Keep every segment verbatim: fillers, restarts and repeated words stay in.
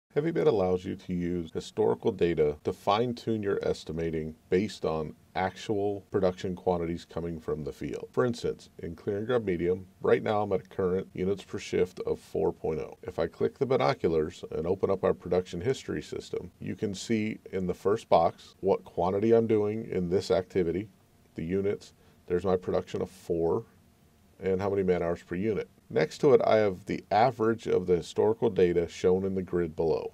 HeavyBid allows you to use historical data to fine-tune your estimating based on actual production quantities coming from the field. For instance, in clear and grub medium, right now I'm at a current units per shift of four point oh. If I click the binoculars and open up our production history system, you can see in the first box what quantity I'm doing in this activity, the units. There's my production of four, and how many man hours per unit. Next to it, I have the average of the historical data shown in the grid below.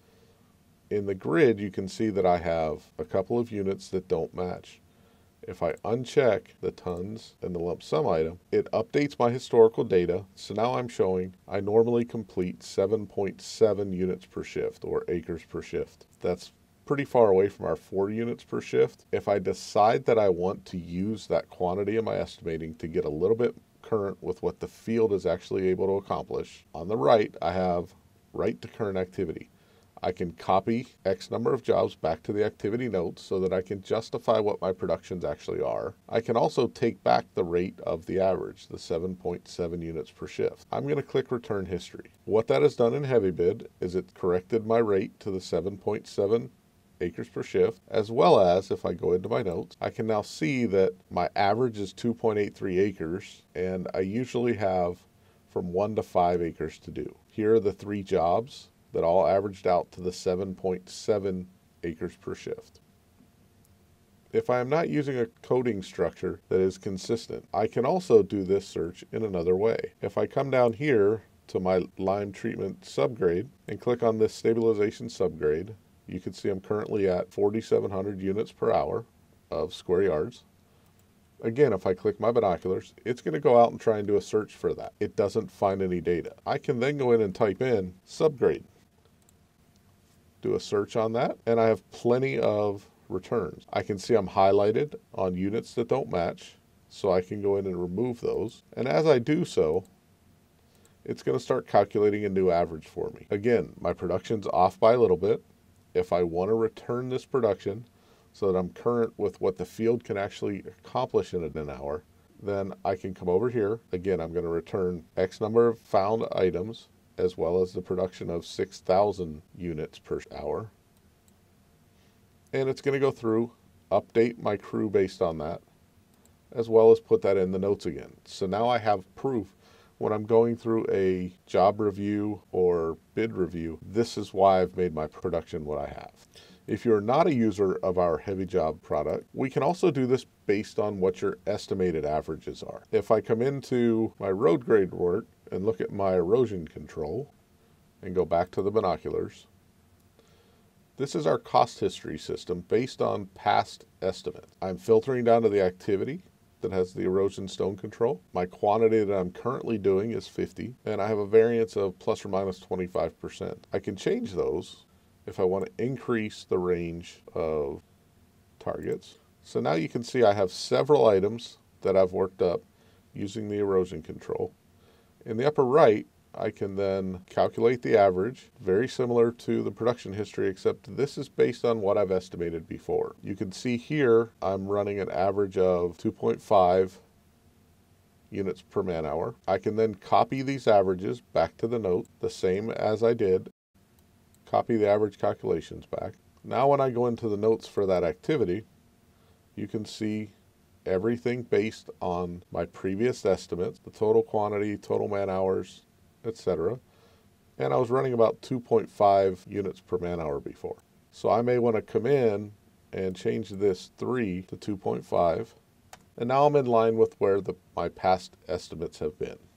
In the grid, you can see that I have a couple of units that don't match. If I uncheck the tons and the lump sum item, it updates my historical data. So now I'm showing I normally complete seven point seven units per shift, or acres per shift. That's pretty far away from our four units per shift. If I decide that I want to use that quantity in my estimating to get a little bit current with what the field is actually able to accomplish, on the right I have right to current activity. I can copy X number of jobs back to the activity notes so that I can justify what my productions actually are. I can also take back the rate of the average, the seven point seven units per shift. I'm going to click return history. What that has done in HeavyBid is it corrected my rate to the seven point seven acres per shift, as well as, if I go into my notes, I can now see that my average is two point eight three acres, and I usually have from one to five acres to do. Here are the three jobs that all averaged out to the seven point seven acres per shift. If I am not using a coding structure that is consistent, I can also do this search in another way. If I come down here to my lime treatment subgrade and click on this stabilization subgrade, you can see I'm currently at forty-seven hundred units per hour of square yards. Again, if I click my binoculars, it's going to go out and try and do a search for that. It doesn't find any data. I can then go in and type in subgrade, do a search on that, and I have plenty of returns. I can see I'm highlighted on units that don't match, so I can go in and remove those. And as I do so, it's going to start calculating a new average for me. Again, my production's off by a little bit. If I want to return this production so that I'm current with what the field can actually accomplish in an hour, then I can come over here. Again, I'm going to return X number of found items as well as the production of six thousand units per hour. And it's going to go through, update my crew based on that, as well as put that in the notes again. So now I have proof when I'm going through a job review or bid review, this is why I've made my production what I have. If you're not a user of our Heavy Job product, we can also do this based on what your estimated averages are. If I come into my road grade work and look at my erosion control and go back to the binoculars, this is our cost history system based on past estimates. I'm filtering down to the activity that has the erosion stone control. My quantity that I'm currently doing is fifty, and I have a variance of plus or minus twenty-five percent. I can change those if I want to increase the range of targets. So now you can see I have several items that I've worked up using the erosion control. In the upper right, I can then calculate the average, very similar to the production history, except this is based on what I've estimated before. You can see here I'm running an average of two point five units per man hour. I can then copy these averages back to the note, the same as I did, copy the average calculations back. Now when I go into the notes for that activity, you can see everything based on my previous estimates, the total quantity, total man hours, et cetera. And I was running about two point five units per man hour before. So I may want to come in and change this three to two point five. And now I'm in line with where the, my past estimates have been.